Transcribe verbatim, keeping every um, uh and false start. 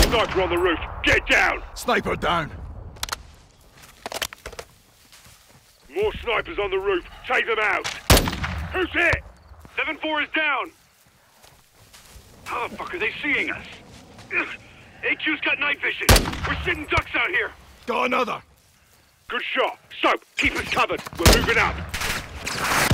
Sniper on the roof. Get down! Sniper down. More snipers on the roof. Take them out. Who's hit? seven four is down. How the fuck are they seeing us? A Q's got night vision. We're sitting ducks out here. Got another. Good shot. Soap, keep us covered. We're moving up.